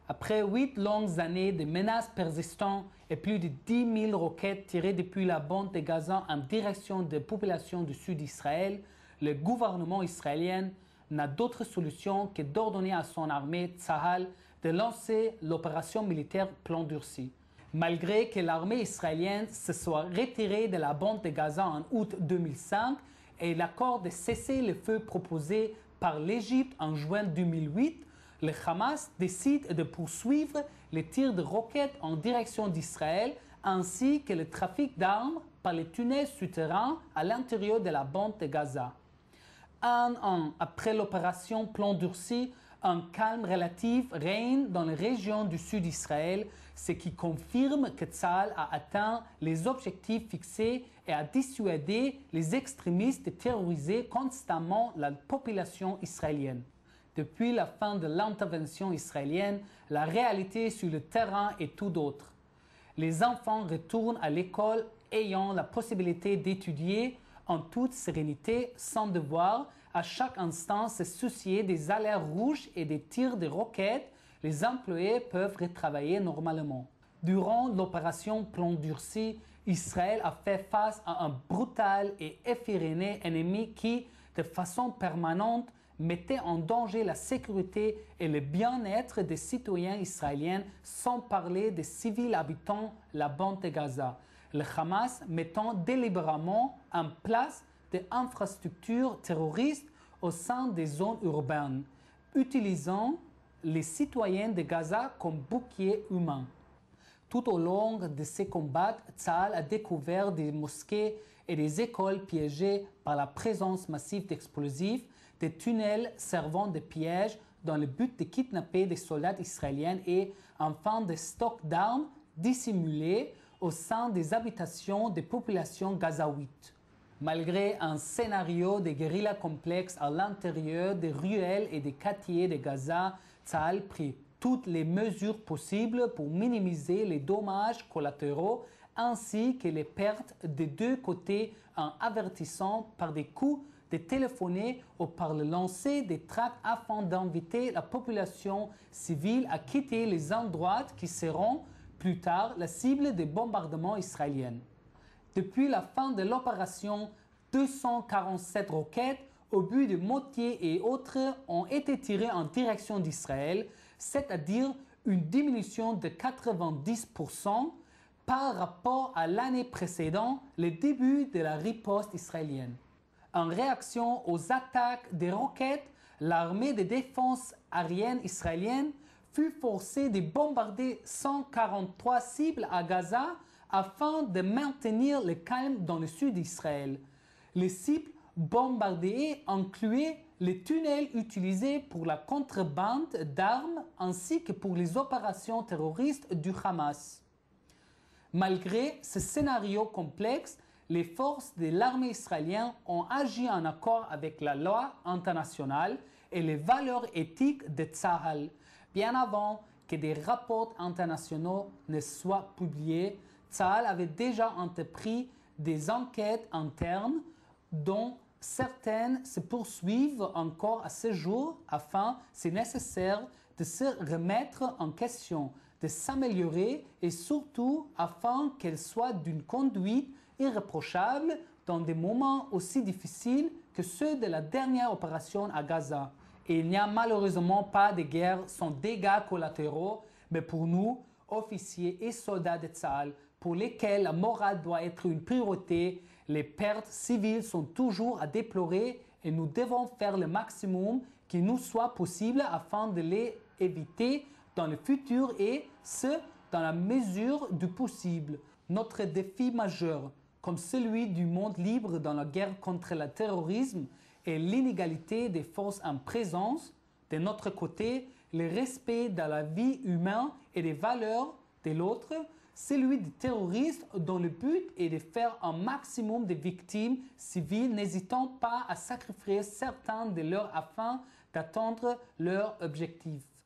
Après 8 longues années de menaces persistantes et plus de 10 000 roquettes tirées depuis la bande de Gaza en direction des populations du sud d'Israël, le gouvernement israélien n'a d'autre solution que d'ordonner à son armée Tzahal de lancer l'opération militaire Plan Durci. Malgré que l'armée israélienne se soit retirée de la bande de Gaza en août 2005 et l'accord de cessez-le-feu proposé par l'Égypte en juin 2008, le Hamas décide de poursuivre les tirs de roquettes en direction d'Israël ainsi que le trafic d'armes par les tunnels souterrains à l'intérieur de la bande de Gaza. Un an après l'opération Plan Durci, un calme relatif règne dans les régions du sud d'Israël, ce qui confirme que Tzahal a atteint les objectifs fixés et a dissuadé les extrémistes de terroriser constamment la population israélienne. Depuis la fin de l'intervention israélienne, la réalité sur le terrain est tout autre. Les enfants retournent à l'école ayant la possibilité d'étudier en toute sérénité, sans devoir à chaque instant se soucier des alertes rouges et des tirs de roquettes. Les employés peuvent retravailler normalement. Durant l'opération Plan Durci, Israël a fait face à un brutal et effréné ennemi qui, de façon permanente, mettait en danger la sécurité et le bien-être des citoyens israéliens, sans parler des civils habitant la bande de Gaza. Le Hamas mettant délibérément en place des infrastructures terroristes au sein des zones urbaines, utilisant les citoyens de Gaza comme boucliers humains. Tout au long de ces combats, Tzahal a découvert des mosquées et des écoles piégées par la présence massive d'explosifs, des tunnels servant de pièges dans le but de kidnapper des soldats israéliens et enfin des stocks d'armes dissimulés au sein des habitations des populations gazaouites. Malgré un scénario de guérilla complexe à l'intérieur des ruelles et des quartiers de Gaza, Tzahal prit toutes les mesures possibles pour minimiser les dommages collatéraux ainsi que les pertes des deux côtés en avertissant par des coups de téléphoner ou par le lancer des tracts afin d'inviter la population civile à quitter les endroits qui seront plus tard la cible des bombardements israéliens. Depuis la fin de l'opération, 247 roquettes au but de Motier et autres ont été tirées en direction d'Israël, c'est-à-dire une diminution de 90% par rapport à l'année précédente, le début de la riposte israélienne. En réaction aux attaques des roquettes, l'armée de défense aérienne israélienne fut forcée de bombarder 143 cibles à Gaza afin de maintenir le calme dans le sud d'Israël. Les cibles bombardées incluaient les tunnels utilisés pour la contrebande d'armes ainsi que pour les opérations terroristes du Hamas. Malgré ce scénario complexe, les forces de l'armée israélienne ont agi en accord avec la loi internationale et les valeurs éthiques de Tzahal. Bien avant que des rapports internationaux ne soient publiés, Tzahal avait déjà entrepris des enquêtes internes dont certaines se poursuivent encore à ce jour afin, si nécessaire, de se remettre en question, de s'améliorer et surtout afin qu'elles soient d'une conduite irréprochable dans des moments aussi difficiles que ceux de la dernière opération à Gaza. Et il n'y a malheureusement pas de guerre sans dégâts collatéraux, mais pour nous, officiers et soldats de Tzahal, pour lesquels la morale doit être une priorité, les pertes civiles sont toujours à déplorer et nous devons faire le maximum qui nous soit possible afin de les éviter dans le futur et ce, dans la mesure du possible. Notre défi majeur, comme celui du monde libre dans la guerre contre le terrorisme, est l'inégalité des forces en présence. De notre côté, le respect de la vie humaine et des valeurs de l'autre, celui des terroristes dont le but est de faire un maximum de victimes civiles n'hésitant pas à sacrifier certains de leurs afin d'atteindre leur objectif.